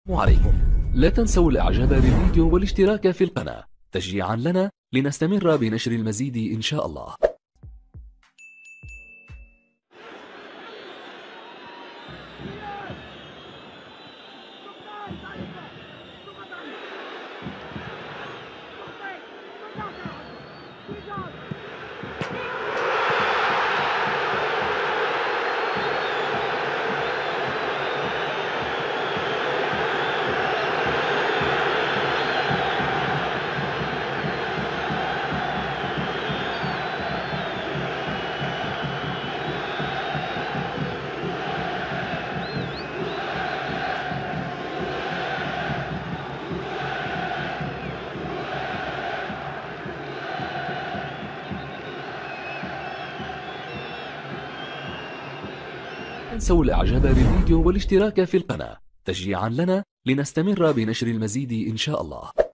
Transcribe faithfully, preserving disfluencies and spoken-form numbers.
السلام عليكم. لا تنسوا الاعجاب بالفيديو والاشتراك في القناة تشجيعا لنا لنستمر بنشر المزيد إن شاء الله. لا تنسوا الاعجاب بالفيديو والاشتراك في القناة تشجيعا لنا لنستمر بنشر المزيد إن شاء الله.